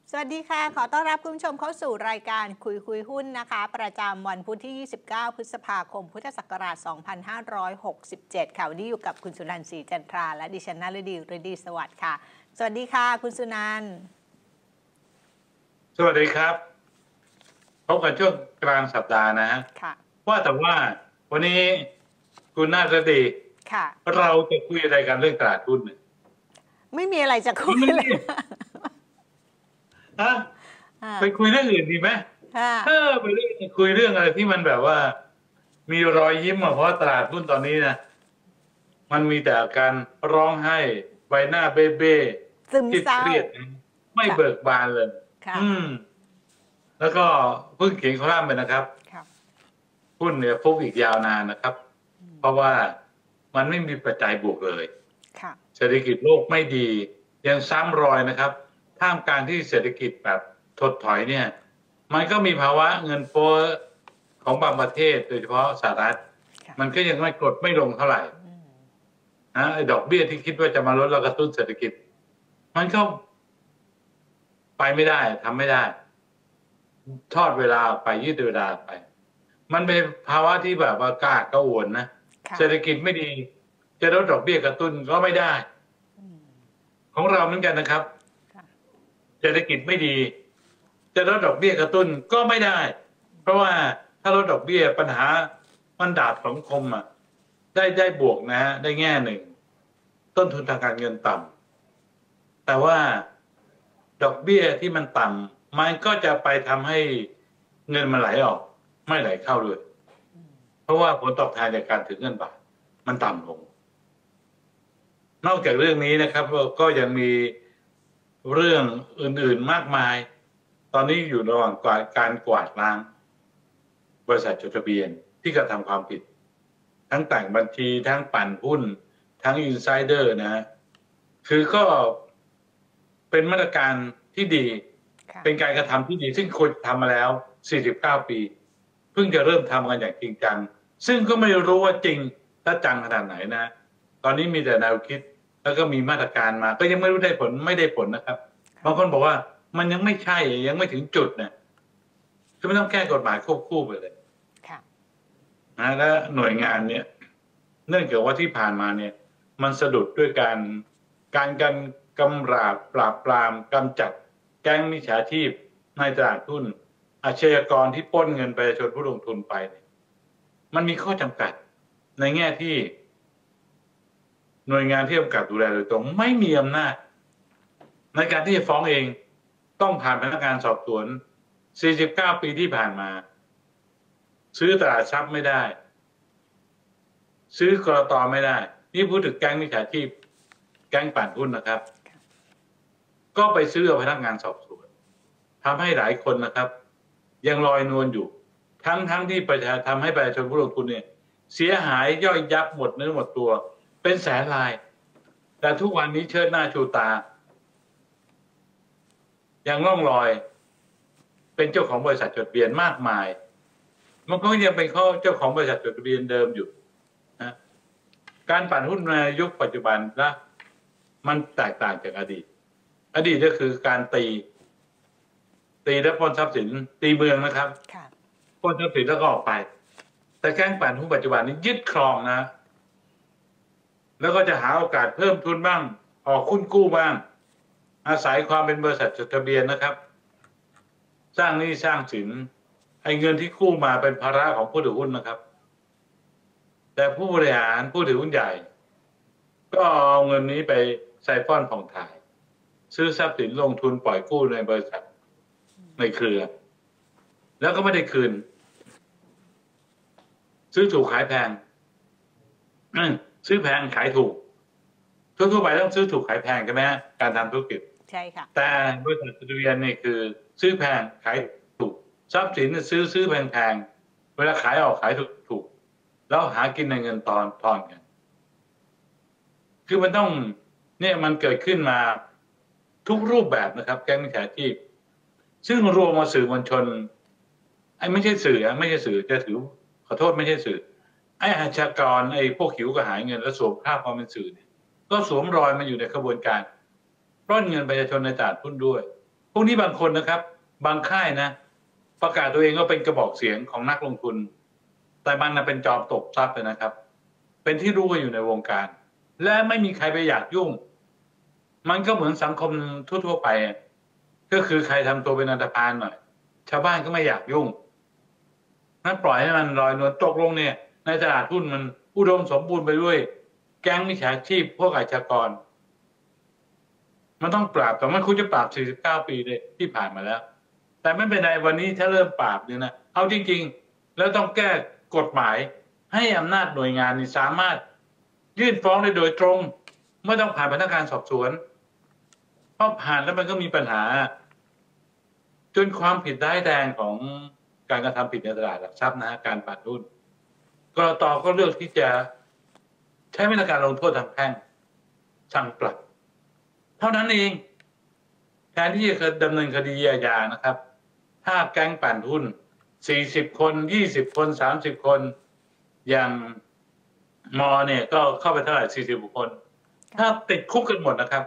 สวัสดีค่ะขอต้อนรับคุณผู้ชมเข้าสู่รายการคุยหุ้นนะคะประจำวันพุธที่ 29 พฤษภาคม พุทธศักราช 2567 ค่ะวันนี้อยู่กับคุณสุนันท์ศรีจันทราและดิฉันนฤดีฤดีสวัสดิ์ค่ะสวัสดีค่ะคุณสุนันท์สวัสดีครับพบกันช่วงกลางสัปดาห์นะฮะว่าแต่ว่าวันนี้คุณน่าจะดีเราจะคุยอะไรกันเรื่องตลาดหุ้นไม่มีอะไรจะคุยเลยฮะไปคุยเรื่องอื่นดีไหมไปคุยเรื่องอะไรที่มันแบบว่ามีรอยยิ้มเพราะตลาดหุ้นตอนนี้นะมันมีแต่การร้องไห้ใบหน้าเบ้ๆเครียดไม่เบิกบานเลยแล้วก็เพิ่งเขียนคอลัมน์ไปนะครับหุ้นเนี่ยฟุบอีกยาวนานนะครับเพราะว่ามันไม่มีปัจจัยบวกเลยเศรษฐกิจโลกไม่ดียังซ้ำรอยนะครับท่ามกลางที่เศรษฐกิจแบบถดถอยเนี่ยมันก็มีภาวะเงินเฟ้อของบางประเทศโดยเฉพาะสหรัฐมันก็ยังไม่กดไม่ลงเท่าไหร่นะไอ้ดอกเบี้ยที่คิดว่าจะมาลดแล้วกระตุ้นเศรษฐกิจมันก็ไปไม่ได้ทำไม่ได้ทอดเวลาไปยืดเวลาไปมันเป็นภาวะที่แบบว่ากล้ากระอ่วนนะเศรษฐกิจไม่ดีจะลดดอกเบี้ยกระตุ้นก็ไม่ได้ของเราเหมือนกันนะครับเศรษฐกิจไม่ดีจะลดดอกเบี้ยกระตุ้นก็ไม่ได้เพราะว่าถ้าลดดอกเบี้ยปัญหามันดาบสองคมได้บวกนะฮะได้แง่หนึ่งต้นทุนทางการเงินต่ำแต่ว่าดอกเบี้ยที่มันต่ำมันก็จะไปทำให้เงินมันไหลออกไม่ไหลเข้าด้วยเพราะว่าผลตอบแทนจากการถือเงินบาทมันต่ำลงนอกจากเรื่องนี้นะครับก็ยังมีเรื่องอื่นๆมากมายตอนนี้อยู่ระหว่างการกวาดล้างบริษัทจดทะเบียนที่กระทำความผิดทั้งแต่งบัญชีทั้งปั่นหุ้นทั้งอินไซเดอร์นะคือก็เป็นมาตรการที่ดีเป็นการกระทำที่ดีซึ่งควรทำมาแล้ว49 ปีเพิ่งจะเริ่มทำกันอย่างจริงจังซึ่งก็ไม่รู้ว่าจริงและจังขนาดไหนนะตอนนี้มีแต่แนวคิดแล้วก็มีมาตรการมาก็ยังไม่รู้ได้ผลไม่ได้ผลนะครับบางคนบอกว่ามันยังไม่ใช่ยังไม่ถึงจุดนะคือไม่ต้องแก้กฎหมายควบคู่ไปเลยนะและหน่วยงานเนี่ยเนื่องจากว่าที่ผ่านมาเนี่ยมันสะดุดด้วยการกำราบปราบปรามกำจัดแก๊งมิจฉาชีพในตลาดหุ้นอาชญากรที่ปล้นเงินประชาชนผู้ลงทุนไปมันมีข้อจำกัดในแง่ที่หน่วยงานที่กำกับดูแลโดยตรงไม่มีอำนาจในการที่จะฟ้องเองต้องผ่านพนักงานสอบสวน49 ปีที่ผ่านมาซื้อตลาดทรัพย์ไม่ได้ซื้อกลต.ไม่ได้นี่พูดถึงแก๊งมิจฉาชีพแก๊งปั่นหุ้นนะครับก็ไปซื้อกับพนักงานสอบสวนทำให้หลายคนนะครับยังลอยนวลอยู่ทั้งที่ทำให้ประชาชนผู้ลงทุนเนี่ยเสียหายย่อยยับหมดเนื้อหมดตัวเป็นแสนรายแต่ทุกวันนี้เชิดหน้าชูตายังล่องลอยเป็นเจ้าของบริษัทจดทะเบียนมากมายมันก็ยังเป็นเจ้าของบริษัทจดทะเบียนเดิมอยู่นะการปั่นหุ้นในยุคปัจจุบันนะมันแตกต่างจากอดีตก็คือการตีและปล้นทรัพย์สินตีเมืองนะครับปล้นทรัพย์สินแล้วก็ออกไปแต่แก๊งปั่นหุ้นปัจจุบันนี้ยึดครองนะแล้วก็จะหาโอกาสเพิ่มทุนบ้างออกหุ้นกู้บ้างอาศัยความเป็นบริษัทจดทะเบียนนะครับสร้างหนี้สร้างสินไอ้เงินที่กู้มาเป็นภาระของผู้ถือหุ้นนะครับแต่ผู้บริหารผู้ถือหุ้นใหญ่ก็เอาเงินนี้ไปใส่ป้อนผ่องถ่ายซื้อทรัพย์สินลงทุนปล่อยกู้ในบริษัทในเครือแล้วก็ไม่ได้คืนซื้อถูกขายแพงซื้อแพงขายถูกทั่วไปต้องซื้อถูกขายแพงใช่ไหมการทำธุรกิจใช่ค่ะแต่บริษัทจดทะเบียนนี่คือซื้อแพงขายถูกทรัพย์สินซื้อแพงเวลาขายออกขายถูกแล้วหากินในเงินทอนกันคือมันต้องเนี่ยมันเกิดขึ้นมาทุกรูปแบบนะครับแก๊งมิจฉาชีพซึ่งรวมมาสื่อมวลชนไม่ใช่สื่อจะถือขอโทษไม่ใช่สื่อไอ้อาชญากรไอ้พวกหิวกระหายเงินแล้วสวมคราบความเป็นสื่อเนี่ยก็สวมรอยมาอยู่ในกระบวนการปล้นเงินประชาชนในตลาดหุ้นด้วยวกนี้บางคนนะครับบางค่ายนะประกาศตัวเองว่าเป็นกระบอกเสียงของนักลงทุนแต่มันเป็นจอมตบทรัพย์เลยนะครับเป็นที่รู้กันอยู่ในวงการและไม่มีใครไปอยากยุ่งมันก็เหมือนสังคมทั่วๆไปก็คือใครทำตัวเป็นอันธพาลหน่อยชาวบ้านก็ไม่อยากยุ่งนั่นปล่อยให้มันลอยนวลตกลงเนี่ยในตลาดหุ้นมันอุดมสมบูรณ์ไปด้วยแก๊งมิจฉาชีพพวกอาชญากรมันต้องปราบแต่มันควรจะปราบ49 ปีเลยที่ผ่านมาแล้วแต่ไม่เป็นไรวันนี้ถ้าเริ่มปราบเนี่ยนะเอาจริงๆแล้วต้องแก้กฎหมายให้อำนาจหน่วยงานนี่สามารถยื่นฟ้องได้โดยตรงไม่ต้องผ่านพนักงานสอบสวนเพราะผ่านแล้วมันก็มีปัญหาจนความผิดร้ายแรงของการกระทำผิดในตลาดหลักทรัพย์นะการปั่นหุ้นกลต.ก็เลือกที่จะใช้มาตรการลงโทษทางแพ่งสั่งปรับเท่านั้นเองแทนที่จะดำเนินคดีอาญานะครับ ถ้าแก๊งปั่นหุ้น40 คน20 คน30 คนอย่างมอเนี่ยก็เข้าไปเท่าไหร่40 คนถ้าติดคุกกันหมดนะครับ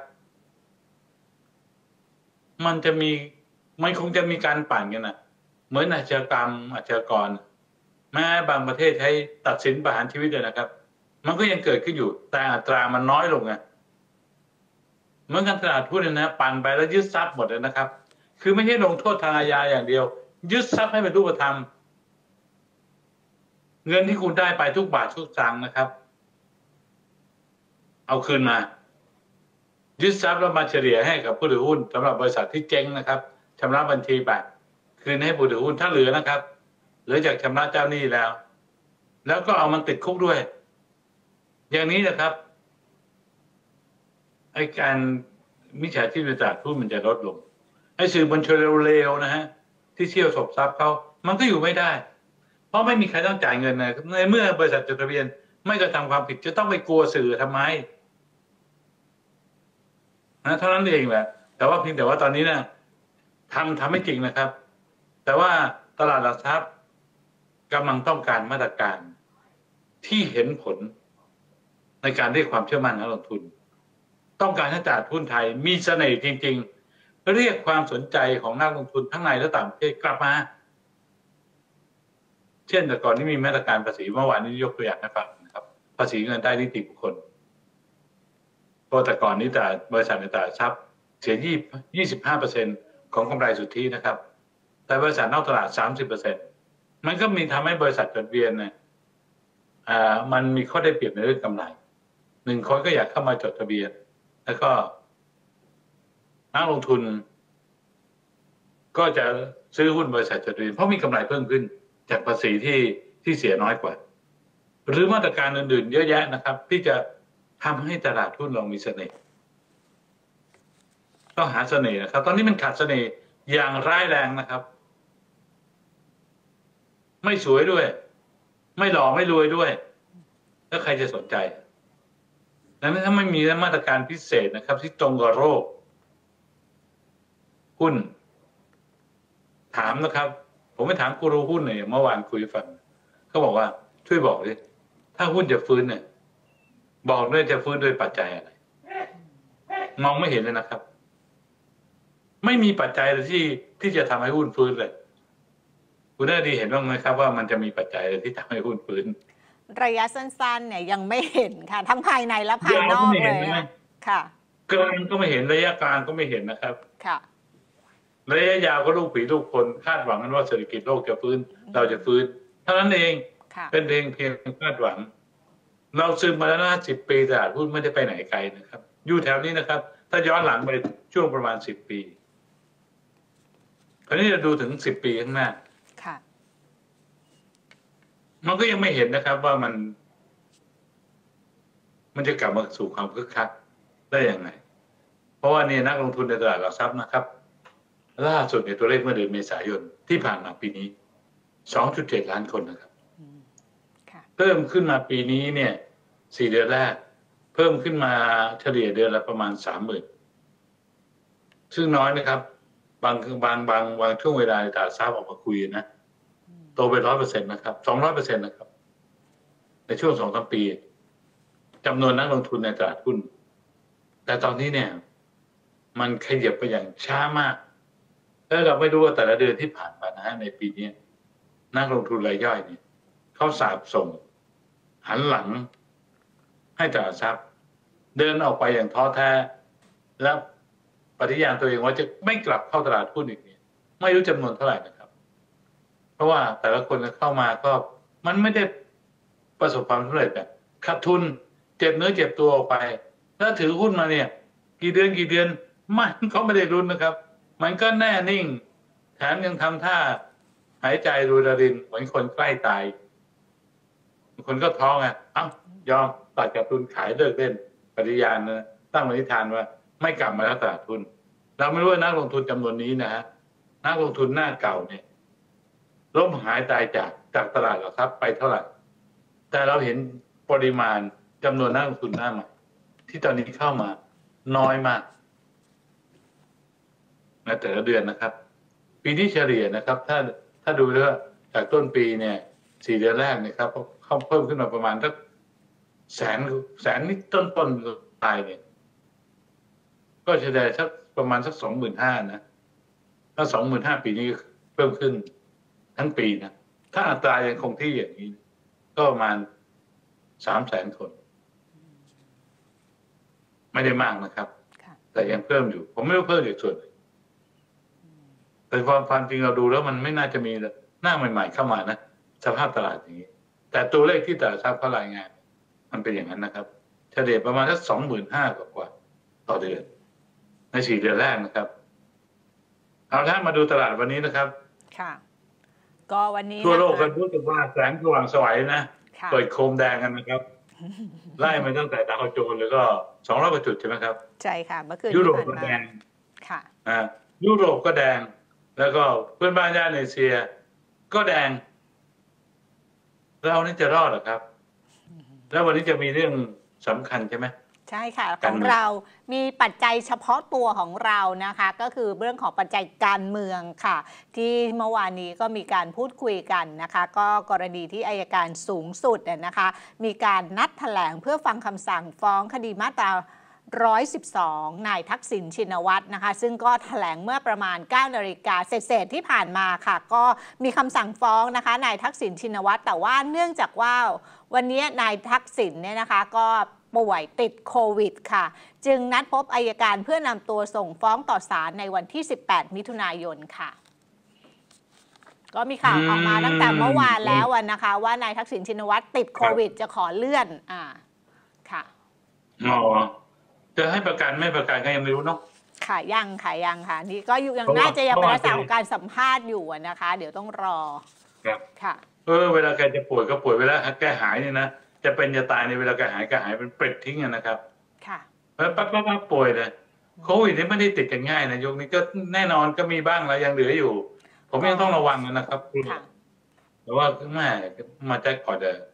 มันคงจะมีการปั่นกันนะเหมือนอาชญากรรมอาชญากรแม้บางประเทศใช้ตัดสินประหารชีวิตเลยนะครับมันก็ยังเกิดขึ้นอยู่แต่อัตรามันน้อยลงไงเหมือนกันตลาดหุ้นนะปั่นไปแล้วยึดทรัพย์หมดเลยนะครับคือไม่ใช่ลงโทษทางอาญาอย่างเดียวยึดทรัพย์ให้เป็นรูปธรรมเงินที่คุณได้ไปทุกบาททุกสตางค์นะครับเอาคืนมายึดทรัพย์แล้วมาเฉลี่ยให้กับผู้ถือหุ้นสำหรับบริษัทที่เจ๊งนะครับชำระบัญชีไปคืนให้ผู้ถือหุ้นถ้าเหลือนะครับเหลือจากชำระเจ้าหนี้แล้วก็เอามันติดคุกด้วยอย่างนี้นะครับไอ้การมิจฉาชีพในตลาดหุ้นมันจะลดลงไอ้สื่อมวลชนเร็วๆนะฮะที่เชี่ยวฉกทรัพย์เขามันก็อยู่ไม่ได้เพราะไม่มีใครต้องจ่ายเงินนะในเมื่อบริษัทจดทะเบียนไม่กระทำความผิดจะต้องไปกลัวสื่อทำไมนะเท่านั้นเองแหละแต่ว่าเพียงแต่ว่าตอนนี้นะทำไม่จริงนะครับ แต่ว่าตลาดหลักทรัพย์กำลังต้องการมาตรการที่เห็นผลในการเรียกความเชื่อมั่นนักลงทุนต้องการให้ตลาดหุ้นไทยมีเสน่ห์จริงๆเรียกความสนใจของนักลงทุนทั้งในและต่างประเทศกลับมาเช่นแต่ก่อนที่มีมาตรการภาษีเมื่อวานนี้ยกตัวอย่างให้ฟังนะครับภาษีเงินได้นิติบุคคลเพราะแต่ก่อนนี้แต่บริษัทในตลาดทรัพย์เสีย25%ของกำไรสุทธินะครับแต่บริษัทนอกตลาด30%มันก็มีทำให้บริษัทจดทะเบียนเนี่ยมันมีข้อได้เปรียบในเรื่องกำไร1 คนก็อยากเข้ามาจดทะเบียนแล้วก็นักลงทุนก็จะซื้อหุ้นบริษัทจดทะเบียนเพราะมีกำไรเพิ่มขึ้นจากภาษีที่เสียน้อยกว่าหรือมาตรการอื่นๆเยอะแยะนะครับที่จะทำให้ตลาดหุ้นเรามีเสน่ห์ต้องหาเสน่ห์นะครับตอนนี้มันขาดเสน่ห์อย่างร้ายแรงนะครับไม่สวยด้วยไม่หล่อไม่รวยด้วยแล้วใครจะสนใจดังนั้นถ้าไม่มีมาตรการพิเศษนะครับที่ตรงกับโรคหุ้นถามนะครับผมไปถามกูรูหุ้นเนี่ยเมื่อวานคุยฟังเขาบอกว่าช่วยบอกดิถ้าหุ้นจะฟื้นเนี่ยบอกด้วยจะฟื้นด้วยปัจจัยอะไรมองไม่เห็นเลยนะครับไม่มีปัจจัยที่จะทำให้หุ้นฟื้นเลยคุณได้ดีเห็นบ้างไหมครับว่ามันจะมีปัจจัยอะไรที่ทำให้หุ้นฟื้นระยะสั้นๆเนี่ยยังไม่เห็นค่ะทั้งภายในและภายนอกเลยค่ะกลางก็ไม่เห็นระยะกลางก็ไม่เห็นนะครับค่ะระยะยาวก็ลูกผีลูกคนคาดหวังกันว่าเศรษฐกิจโลกจะฟื้นเราจะฟื้นเท่านั้นเองเป็นเพียงคาดหวังเราซึมมาแล้ว10 ปีตลาดหุ้นไม่ได้ไปไหนไกลนะครับอยู่แถวนี้นะครับถ้าย้อนหลังไปช่วงประมาณ10 ปีคราวนี้จะดูถึง10 ปีข้างหน้ามันก็ยังไม่เห็นนะครับว่ามันจะกลับมาสู่ความคึกคักได้ยังไงเพราะว่านี่นักลงทุนในตลาดหลักทรัพย์นะครับล่าสุดในตัวเลขเมื่อเดือนเมษายนที่ผ่านมาปีนี้ 2.7 ล้านคนนะครับเพิ่มขึ้นมาปีนี้เนี่ย4 เดือนแรกเพิ่มขึ้นมาเฉลี่ยเดือนละประมาณ 30,000 ซึ่งน้อยนะครับบางช่วงเวลาในตลาดทรัพย์ออกมาคุยนะโตไป 100% นะครับ 200% นะครับในช่วง 2-3 ปีจำนวนนักลงทุนในตลาดหุ้นแต่ตอนนี้เนี่ยมันขยับไปอย่างช้ามากแล้วเราไม่รู้ว่าแต่ละเดือนที่ผ่านมานะฮะในปีนี้นักลงทุนรายย่อยเนี่ยเขาสาบส่งหันหลังให้ตลาดทรัพย์เดินออกไปอย่างท้อแท้แล้วปฏิญาณตัวเองว่าจะไม่กลับเข้าตลาดหุ้นอีกเนี่ยไม่รู้จำนวนเท่าไหร่นะครับ เพราะว่าแต่ละคนเข้ามาก็มันไม่ได้ประสบความสำเร็จแบบขาดทุนเจ็บเนื้อเจ็บตัวออกไปแล้วถือหุ้นมาเนี่ยกี่เดือนมันเขาไม่ได้รุนนะครับมันก็แน่นิ่งแถมยังทำท่าหายใจรูดรินเหมือนคนใกล้ตายคนก็ท้องอ่ะยอมตัดกับทุนขายเลิกเล่นปฏิญาณนะตั้งปณิธานว่าไม่กลับมาแล้วตลาดทุนเราไม่รู้ว่านักลงทุนจำนวนนี้นะฮะนักลงทุนหน้าเก่าเนี่ยล้มหายตายจากตลาดหลักทรัพย์ไปเท่าไหร่แต่เราเห็นปริมาณจำนวนนักลงทุนหน้าใหม่ที่ตอนนี้เข้ามาน้อยมากในแต่ละเดือนนะครับปีนี้เฉลี่ยนะครับถ้าดูแล้วจากต้นปีเนี่ย4 เดือนแรกเนี่ยครับเขาเพิ่มขึ้นมาประมาณสักแสนนิดต้นปลายเนี่ยก็เฉลี่ยสักประมาณสัก25,000นะถ้า25,000ปีนี้เพิ่มขึ้นทั้งปีนะถ้าอัตรายังคงที่อย่างนี้ก็ประมาณ300,000 คนไม่ได้มากนะครับแต่ยังเพิ่มอยู่ผมไม่รู้เพิ่มอีกส่วนแต่ความจริงเราดูแล้วมันไม่น่าจะมีหน้าใหม่ๆเข้ามานะสภาพตลาดอย่างนี้แต่ตัวเลขที่ตลาดทรัพย์เขารายงานมันเป็นอย่างนั้นนะครับเฉลี่ยประมาณสัก25,000 กว่าต่อเดือนใน4 เดือนแรกนะครับเอาถ้ามาดูตลาดวันนี้นะครับค่ะก็วันนี้ทั่วโลกกันรู้สึกว่าแสงสว่างไสวนะเปิดโคมแดงกันนะครับไล่มาตั้งแต่ดาวโจนส์แล้วก็200 กว่าจุดใช่ไหมครับใช่ค่ะเมื่อคืนยุโรปก็แดงค่ะยุโรปก็แดงแล้วก็เพื่อนบ้านย่านเอเชียก็แดงเรานี่จะรอดหรอครับแล้ววันนี้จะมีเรื่องสำคัญใช่ไหมใช่ค่ะของเรามีปัจจัยเฉพาะตัวของเรานะคะก็คือเรื่องของปัจจัยการเมืองค่ะที่เมื่อวานนี้ก็มีการพูดคุยกันนะคะก็กรณีที่อัยการสูงสุดนะคะมีการนัดแถลงเพื่อฟังคำสั่งฟ้องคดีมาตรา112นายทักษิณชินวัตรนะคะซึ่งก็แถลงเมื่อประมาณ 9 นาฬิกาเศษที่ผ่านมาค่ะก็มีคำสั่งฟ้องนะคะนายทักษิณชินวัตรแต่ว่าเนื่องจากว่าวันนี้นายทักษิณเนี่ยนะคะก็ป่วยติดโควิดค่ะจึงนัดพบอัยการเพื่อนำตัวส่งฟ้องต่อศาลในวันที่18 มิถุนายนค่ะก็มีข่าวออกมาตั้งแต่เมื่อวานแล้วนะคะว่านายทักษิณชินวัตรติดโควิดจะขอเลื่อนค่ะจะให้ประกันไม่ประกันก็ยังไม่รู้เนาะค่ะยังค่ะนี่ก็ยังน่าจะยังเป็นลักษณะของการสัมภาษณ์อยู่นะคะเดี๋ยวต้องรอครับค่ะเวลาแกจะป่วยก็ป่วยเวลาแกหายเนี่ยนะจะเป็นจะตายในเวลาแกหายเป็นเปรตทิ้งนะครับค่ะแล้วปั๊บป่วยเลยโควิดนี่ไม่ได้ติดกันง่ายนะยุคนี้ก็แน่นอนก็มีบ้างแล้วยังเหลืออยู่ผมยังต้องระวังนะครับแต่ว่าแม่มาแจ็คพอต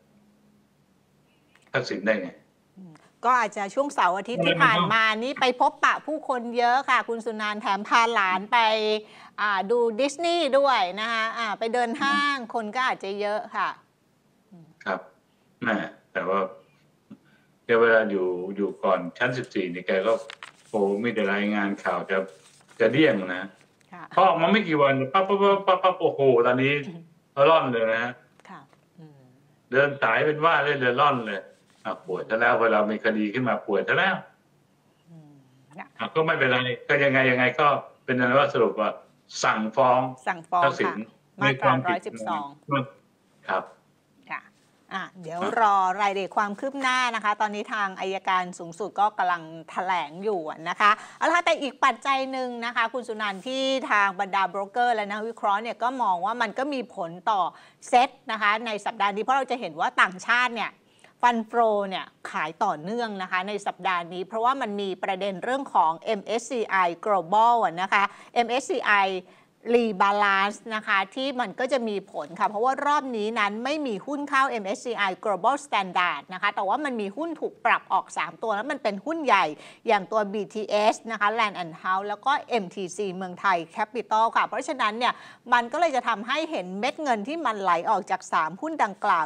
ทักษิณได้ไงก็อาจจะช่วงเสาร์อาทิตย์ที่ผ่านมานี้ไปพบปะผู้คนเยอะค่ะคุณสุนันท์แถมพาหลานไปดูดิสนีย์ด้วยนะคะไปเดินห้างคนก็อาจจะเยอะค่ะครับแม่แต่ว่าแกเวลาอยู่ก่อนชั้น14นี่แกก็โอ้มีแต่รายงานข่าวจะเดี่ยงนะพอออกมาไม่กี่วันปั๊บโอ้โหตอนนี้ร่อนเลยนะเดินสายเป็นว่าเลยเดินร่อนเลยป่วยซะแล้วพอเรามีคดีขึ้นมาป่วยซะแล้วก็ไม่เป็นไรก็ยังไงก็เป็นอะไรว่าสรุปว่าสั่งฟ้องทักษิณมาตรา112 ครับเดี๋ยวรอรายละเอียดความคืบหน้านะคะตอนนี้ทางอัยการสูงสุดก็กำลังแถลงอยู่นะคะเอาล่ะแต่อีกปัจจัยหนึ่งนะคะคุณสุนันท์ที่ทางบรรดาโบรกเกอร์และนักวิเคราะห์เนี่ยก็มองว่ามันก็มีผลต่อเซ็ตนะคะในสัปดาห์นี้เพราะเราจะเห็นว่าต่างชาติเนี่ยฟันโฟเนี่ยขายต่อเนื่องนะคะในสัปดาห์นี้เพราะว่ามันมีประเด็นเรื่องของ MSCI Global นะคะ MSCI Rebalance นะคะที่มันก็จะมีผลค่ะเพราะว่ารอบนี้นั้นไม่มีหุ้นเข้า MSCI Global Standard นะคะแต่ว่ามันมีหุ้นถูกปรับออก3ตัวแล้วมันเป็นหุ้นใหญ่อย่างตัว BTS นะคะ Land and House แล้วก็ MTC เมืองไทย Capital ค่ะเพราะฉะนั้นเนี่ยมันก็เลยจะทำให้เห็นเม็ดเงินที่มันไหลออกจาก3หุ้นดังกล่าวเนี่ย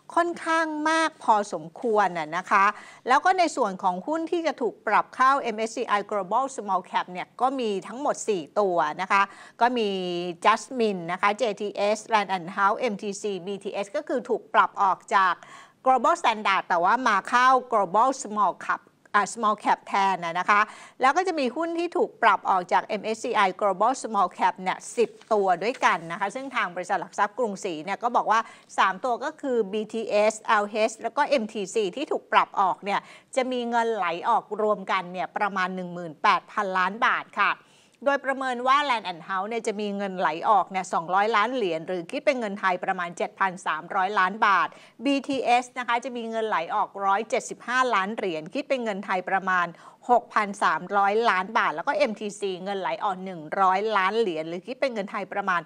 ค่อนข้างมากพอสมควรนะคะแล้วก็ในส่วนของหุ้นที่จะถูกปรับเข้า MSCI Global Small Cap เนี่ยก็มีทั้งหมด4ตัวนะคะก็มี Jasmine นะคะ JTS Land and House MTC BTS ก็คือถูกปรับออกจาก Global Standard แต่ว่ามาเข้า Global Small Small Cap แทนนะคะแล้วก็จะมีหุ้นที่ถูกปรับออกจาก MSCI Global Small Cap เนี่ย10 ตัวด้วยกันนะคะซึ่งทางบริษัทหลักทรัพย์กรุงศรีเนี่ยก็บอกว่า3ตัวก็คือ BTS LH แล้วก็ MTC ที่ถูกปรับออกเนี่ยจะมีเงินไหลออกรวมกันเนี่ยประมาณ 18,000 ล้านบาทค่ะโดยประเมินว่า Land and House เนี่ยจะมีเงินไหลออกเนี่ย200 ล้านเหรียญหรือคิดเป็นเงินไทยประมาณ 7,300 ล้านบาท BTS นะคะจะมีเงินไหลออก175 ล้านเหรียญคิดเป็นเงินไทยประมาณ 6,300 ล้านบาทแล้วก็ MTC เงินไหลออก100 ล้านเหรียญหรือคิดเป็นเงินไทยประมาณ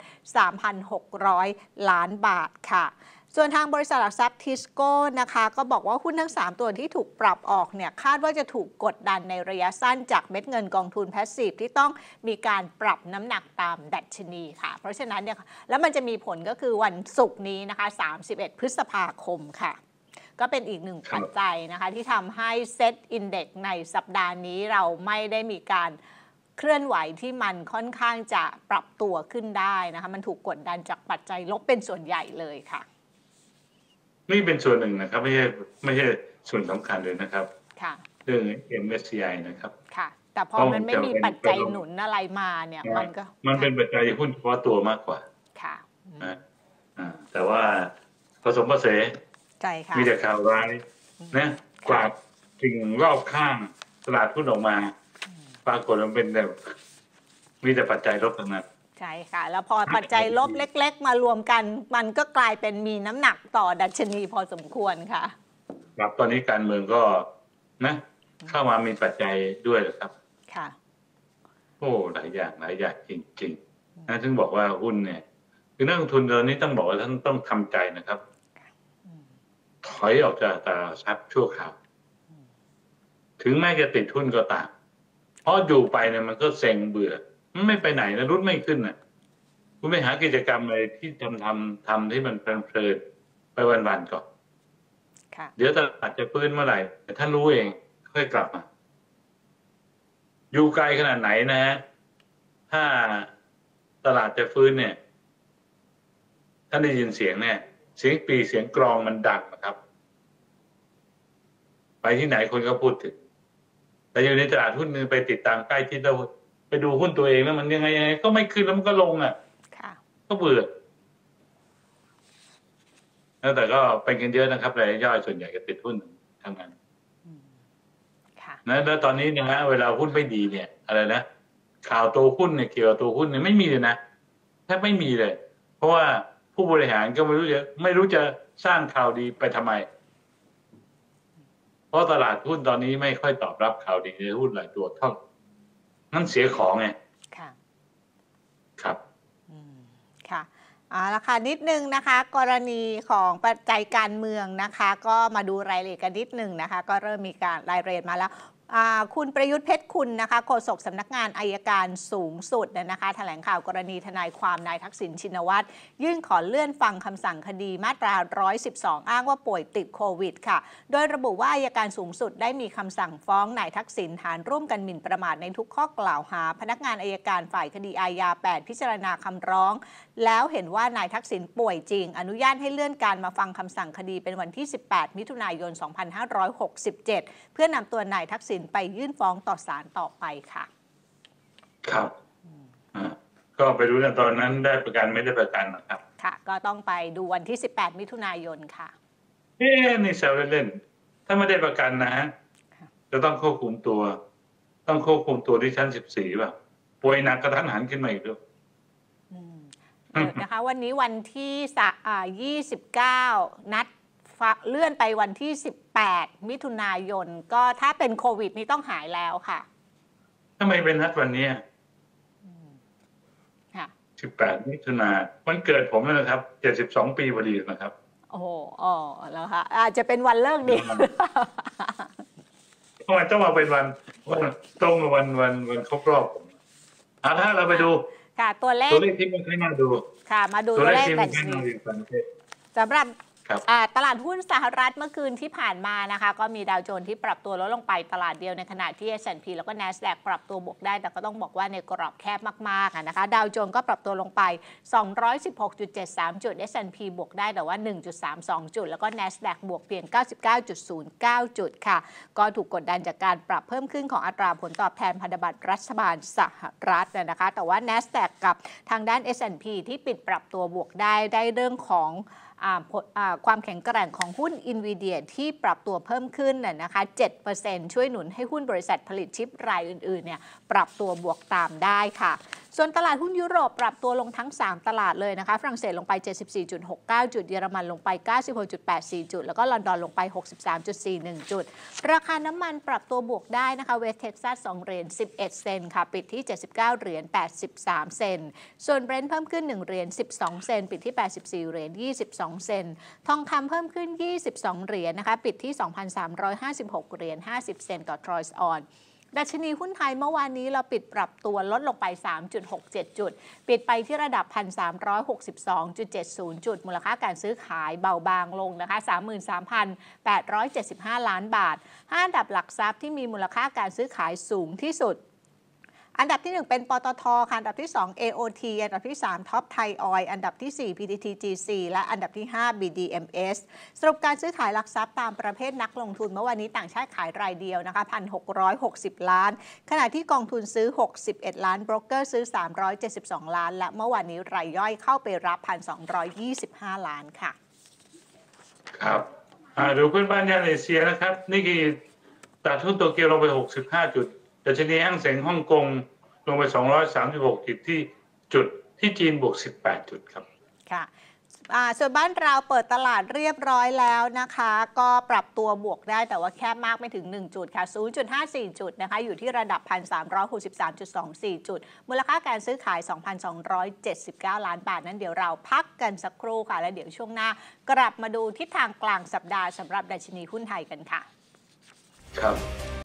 3,600 ล้านบาทค่ะส่วนทางบริษัทหลักทรัพย์ทิสโก้นะคะก็บอกว่าหุ้นทั้ง3ตัวที่ถูกปรับออกเนี่ยคาดว่าจะถูกกดดันในระยะสั้นจากเม็ดเงินกองทุนแพสซีฟที่ต้องมีการปรับน้ำหนักตามดัชนีค่ะเพราะฉะนั้นเนี่ยแล้วมันจะมีผลก็คือวันศุกร์นี้นะคะ31 พฤษภาคมค่ะก็เป็นอีกหนึ่งปัจจัยนะคะที่ทำให้เซ็ตอินเด็กซ์ในสัปดาห์นี้เราไม่ได้มีการเคลื่อนไหวที่มันค่อนข้างจะปรับตัวขึ้นได้นะคะมันถูกกดดันจากปัจจัยลบเป็นส่วนใหญ่เลยค่ะนี่เป็นส่วนหนึ่งนะครับไม่ใช่ส่วนสำคัญเลยนะครับค่ะเรื่อง MSCI นะครับค่ะแต่พอมันไม่มีปัจจัยหนุนอะไรมาเนี่ยมันเป็นปัจจัยหุ้นเฉพาะตัวมากกว่าค่ะแต่ว่าผสมผสานใช่ค่ะมีแต่ข่าวร้ายนะกวาดสิ่งรอบข้างตลาดหุ้นออกมาปรากฏมันเป็นแบบมีแต่ปัจจัยลบทั้งนั้นใช่ค่ะแล้วพอปัจจัยลบเล็กๆมารวมกันมันก็กลายเป็นมีน้ำหนักต่อดัชนีพอสมควรค่ะครับตอนนี้การเมืองก็นะเข้ามามีปัจจัยด้วยครับค่ะโอ้หลายอย่างจริงๆนะถึงบอกว่าหุ้นเนี่ยคือนักลงทุนตอนนี้ต้องบอกว่าท่านต้องทำใจนะครับถอยออกจากตลาดทรัพย์ชั่วคราวถึงแม้จะติดหุ้นก็ตามเพราะอยู่ไปเนี่ยมันก็เซ็งเบื่อไม่ไปไหนนะรุ่นไม่ขึ้นน่ะคุณไปหากิจกรรมอะไรที่ทำที่มันเพลินไปวันๆก่อนเดี๋ยวตลาดจะฟื้นเมื่อไหร่แต่ท่านรู้เองค่อยกลับมาอยู่ไกลขนาดไหนนะฮะถ้าตลาดจะฟื้นเนี่ยท่านได้ยินเสียงเนี่ยเสียงปีเสียงกรองมันดังนะครับไปที่ไหนคนก็พูดถึงแต่อยู่ในตลาดหุ้นนึงไปติดตามใกล้ชิดแล้วไปดูหุ้นตัวเองแล้วมันยังไงก็ไม่ขึ้นแล้วมันก็ลงก็เบื่อแล้วแต่ก็เป็นกันเยอะนะครับรายย่อยส่วนใหญ่ก็ติดหุ้นทั้งนั้นนะแล้วตอนนี้นะฮะเวลาหุ้นไม่ดีเนี่ยอะไรนะข่าวตัวหุ้นเนี่ยเกี่ยวกับตัวหุ้นเนี่ยไม่มีเลยนะแทบไม่มีเลยเพราะว่าผู้บริหารก็ไม่รู้จะสร้างข่าวดีไปทำไมเพราะตลาดหุ้นตอนนี้ไม่ค่อยตอบรับข่าวดีในหุ้นหลายตัวเท่านั่นเสียของไงครับค่ะราคานิดนึงนะคะกรณีของปัจจัยการเมืองนะคะก็มาดูรายละเอียดกันนิดนึงนะคะก็เริ่มมีการรายละเอียดมาแล้วคุณประยุทธ์เพชรคุณนะคะโฆษกสำนักงานอัยการสูงสุดนะคะแถลงข่าวกรณีทนายความนายทักษิณชินวัตรยื่นขอเลื่อนฟังคำสั่งคดีมาตรา112อ้างว่าป่วยติดโควิดค่ะโดยระบุว่าอัยการสูงสุดได้มีคำสั่งฟ้องนายทักษิณฐานร่วมกันหมิ่นประมาทในทุกข้อกล่าวหาพนักงานอัยการฝ่ายคดีอาญา8พิจารณาคำร้องแล้วเห็นว่านายทักษิณป่วยจริงอนุญาตให้เลื่อนการมาฟังคำสั่งคดีเป็นวันที่18มิถุนายน2567เพื่อนำตัวนายทักษิณไปยื่นฟ้องต่อศาลต่อไปค่ะครับก็ไปรู้นะตอนนั้นได้ประกันไม่ได้ประกันนะครับค่ะก็ต้องไปดูวันที่18มิถุนายนค่ะนี่แซวเล่นๆถ้าไม่ได้ประกันนะฮะจะต้องควบคุมตัวที่ชั้น14ป่ะป่วยหนักกระทันหันขึ้นมาอีกด้วยนะคะวันนี้วันที่29นัดเลื่อนไปวันที่18มิถุนายนก็ถ้าเป็นโควิดนี่ต้องหายแล้วค่ะทำไมเป็นนัดวันนี้18มิถุนายนวันเกิดผมนะครับ72ปีพอดีนะครับโอ้โหแล้วค่ะอาจจะเป็นวันเลิกดีทำไมต้องมาเป็นวันตรงกับวันครบรอบผมถ้าเราไปดูค่ะตัวเลขที่มันค่อยน่าดูค่ะมาดูตัวเลขแต่สำหรับตลาดหุ้นสหรัฐเมื่อคืนที่ผ่านมานะคะก็มีดาวโจนส์ที่ปรับตัวลดลงไปตลาดเดียวในขณะที่ S&P แล้วก็ NASDAQ ปรับตัวบวกได้แต่ก็ต้องบอกว่าในกรอบแคบมากๆนะคะดาวโจนส์ก็ปรับตัวลงไป 216.73 จุด S&P บวกได้แต่ว่า 1.32 จุดแล้วก็ NASDAQ บวกเพียง 99.09 จุดค่ะก็ถูกกดดันจากการปรับเพิ่มขึ้นของอัตราผลตอบแทนพันธบัตรรัฐบาลสหรัฐนะคะแต่ว่า NASDAQ กับทางด้าน S&P ที่ปิดปรับตัวบวกได้เรื่องของความแข็งแกร่งของหุ้น NVIDIA ที่ปรับตัวเพิ่มขึ้นนะคะ 7% ช่วยหนุนให้หุ้นบริษัทผลิตชิปรายอื่นๆเนี่ยปรับตัวบวกตามได้ค่ะส่วนตลาดหุ้นยุโรปปรับตัวลงทั้ง3ตลาดเลยนะคะฝรั่งเศสลงไป 74.69 จุดเยอรมันลงไป 96.84 จุดแล้วก็ลอนดอนลงไป 63.41 จุดราคาน้ำมันปรับตัวบวกได้นะคะเวสเท็กซัส2เหรียญ11 เซนต์ค่ะปิดที่79เหรียญ83 เซนต์ส่วนเบรนท์เพิ่มขึ้น1เหรียญ12 เซนต์ปิดที่84เหรียญ22 เซนต์ทองคำเพิ่มขึ้น22เหรียญนะคะปิดที่ 2,356 เหรียญ50 เซนต์ต่อทรอยส์ออนดัชนีหุ้นไทยเมื่อวานนี้เราปิดปรับตัวลดลงไป 3.67 จุดปิดไปที่ระดับ 1,362.70 จุดมูลค่าการซื้อขายเบาบางลงนะคะ 33,875 ล้านบาท5อันดับหลักทรัพย์ที่มีมูลค่าการซื้อขายสูงที่สุดอันดับที่1เป็นปตทค่ะอันดับที่2 AOT อันดับที่3ท็อปไทยออยล์อันดับที่4 PTTGC และอันดับที่5 BDMs สรุปการซื้อขายหลักทรัพย์ตามประเภทนักลงทุนเมื่อวันนี้ต่างชาติขายรายเดียวนะคะ 1,660 ล้านขณะที่กองทุนซื้อ61ล้านโบรกเกอร์ซื้อ372ล้านและเมื่อวานนี้รายย่อยเข้าไปรับ 1,225 ล้านค่ะครับดูเพื่อนบ้านย่านเอเชียนะครับนี่คือตลาดหุ้นโตเกียวลงไป65จุดดัชนีห้างเส็งฮ่องกงลงไป236จุดที่จีนบวก18จุดครับค่ะส่วนบ้านเราเปิดตลาดเรียบร้อยแล้วนะคะก็ปรับตัวบวกได้แต่ว่าแคบมากไม่ถึง1จุดค่ะ 0.54 จุดนะคะอยู่ที่ระดับ 1,363.24 จุดมูลค่าการซื้อขาย 2,279 ล้านบาทนั้นเดี๋ยวเราพักกันสักครู่ค่ะแล้วเดี๋ยวช่วงหน้ากลับมาดูทิศทางกลางสัปดาห์สำหรับดัชนีหุ้นไทยกันค่ะครับ